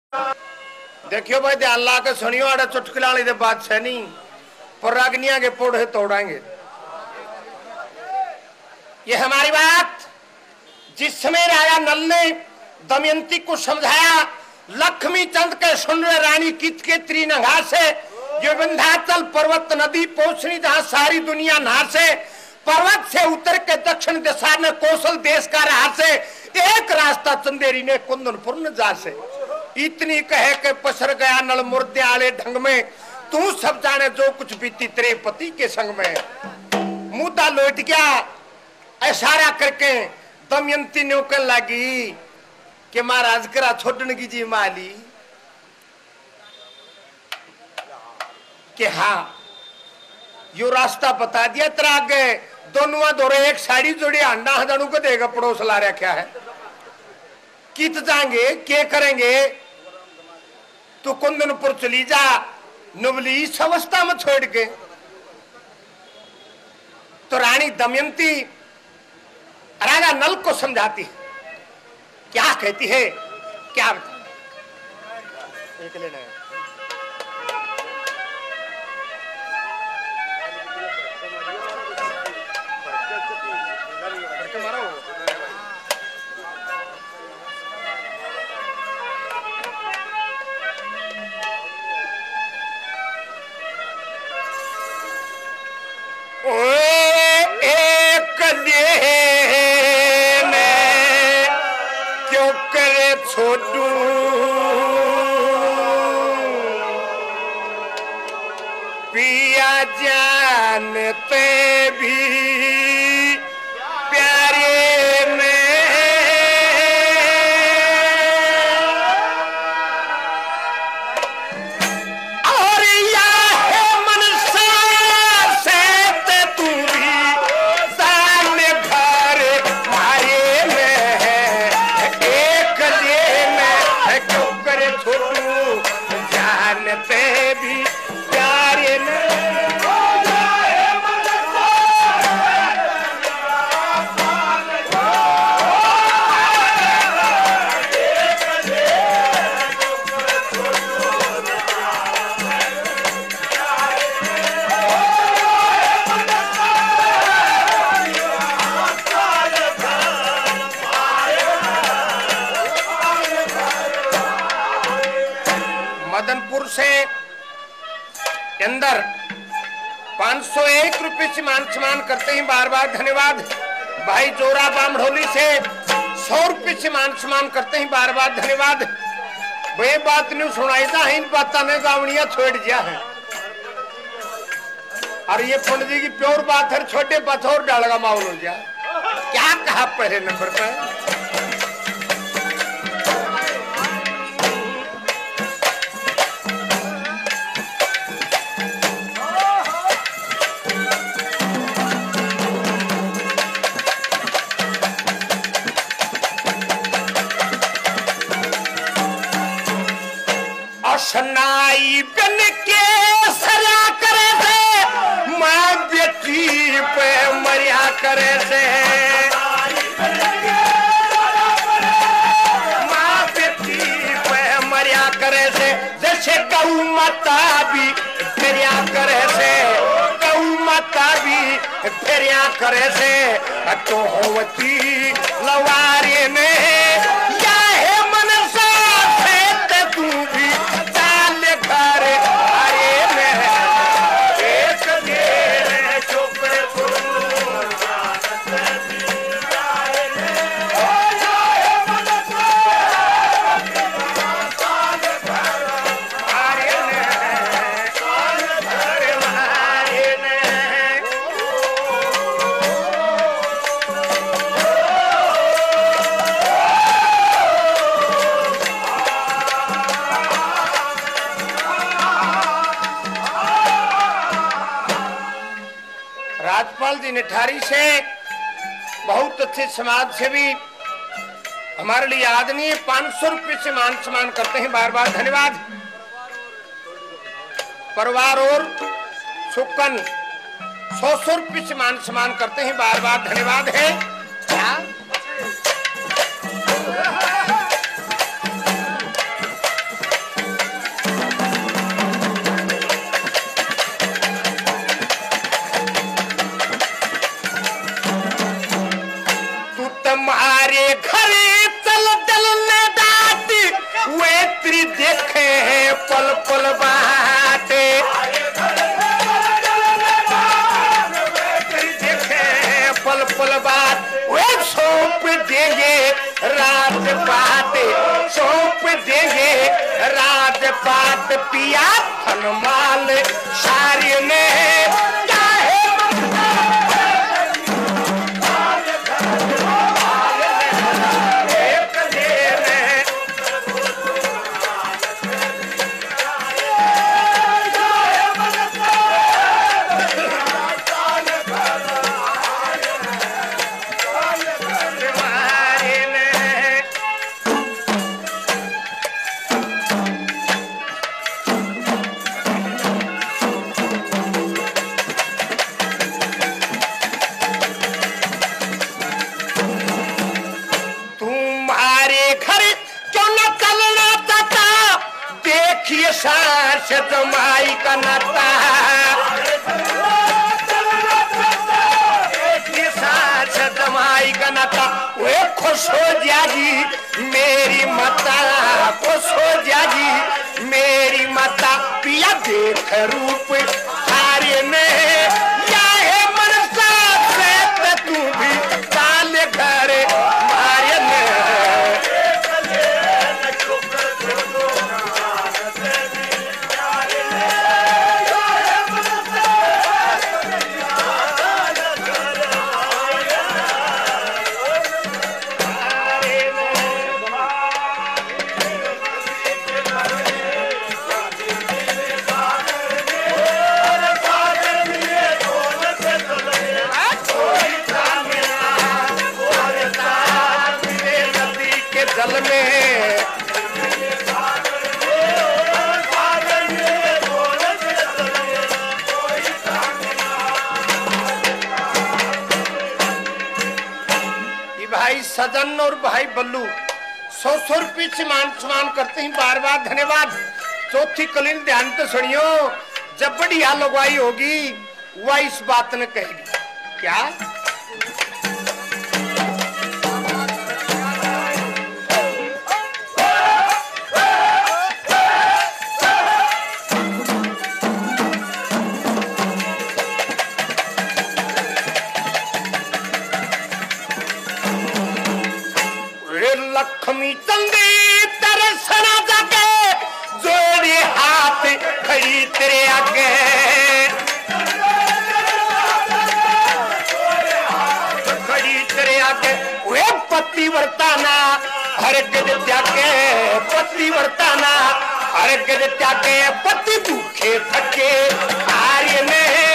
देखियो भाई ध्यान ला के सुनियो, आड़े चुटकुला वाली दे बात है नहीं, पर रागनिया के पोड़े तोड़ाएंगे। ये हमारी बात जिस समय राजा नल ने दमयंती को समझाया, लक्ष्मी चंद के सुन रहे रानी कित के त्रिनगा से, जो विंध्याचल पर्वत नदी पहुंचनी जहां सारी दुनिया नहा से, पर्वत से उतर के दक्षिण दिशा में कौशल देश का रहा से, एक रास्ता चंदेरी ने कुंदनपुर न जा से। इतनी कहे के पसर गया नल मुर्दे आले ढंग में, तू सब जाने जो कुछ बीती तेरे पति के संग में। मुद्दा लौट गया इशारा करके दमयंती ने कहने लगी कि महाराज करा छोड़ने की जी माली कि हाँ यो रास्ता बता दिया तेरा आगे दोनों दौरे एक साड़ी जोड़ी अंडा हजारू को देगा पड़ोस ला रखा है, कित जाएंगे क्या करेंगे, तू कुंदनपुर चली जा, नुबली इस अवस्था में छोड़ के। तो रानी दमयंती राजा नल को समझाती है, क्या कहती है, क्या बता एक लेना है। छोटू पिया जानते भी प्यारे में, और या है मनसा से तू भी सामने घर मारे में एक क्यों करे छोटू जानते भी प्यारे में। मदनपुर से अंदर 501 रुपए से मान सम्मान करते हैं, बार बार धन्यवाद। भाई जोरा बामढोली से 100 रुपए से मान सम्मान करते हैं, बार बार धन्यवाद। वे बात नहीं सुनाई था, इन बातों ने गावड़िया छोड़ दिया है, और ये पंडित जी की प्योर बात है, छोटे पथौर डालगा माहौल हो गया। क्या कहा पहले नंबर पर, सनाई बन के सरा करे से, माँ बेटी पे मरिया करे से, माँ बेटी पे मरिया करे से, जैसे गऊ माता भी फेरिया करे से, गऊ माता भी फेरिया करे से, तो होती लवारी में या है मनसा से तू भी राजपाल जी निठारी से बहुत अच्छे समाज सेवी हमारे लिए आदरणीय 500 रुपए से मान सम्मान करते हैं, बार बार धन्यवाद। परिवार और सुकन 100 रुपए से मान सम्मान करते हैं, बार बार धन्यवाद है। क्या तेरी देखे पल पल बाटे, तेरी देखे पल पल बात, वे सौंप देंगे राज पाते, सौंप देंगे राज पात, पिया हनुमान सारे ने जमाई का नाता, जमाई का नाता, वे खुश हो जागी मेरी माता, खुश हो जागी मेरी माता, पिया देख रूप थारे में या है मनसा से तू भी काले घरे मारे में। भाई सजन और भाई बल्लू 100 रुपये सम्मान करते हैं, बार बार धन्यवाद। चौथी कलीन ध्यान तो सुनियो, जब बढ़िया लगवाई होगी वह इस बात ने कहेगी क्या, लक्ष्मी चंदी तरसना जाके जोड़े हाथ खड़ी तेरे आगे, खड़ी तेरे आगे, वे पति वर्ताना हर गज त्यागे, पति वर्ताना हर गज त्यागे, पति भूखे थके आर्य में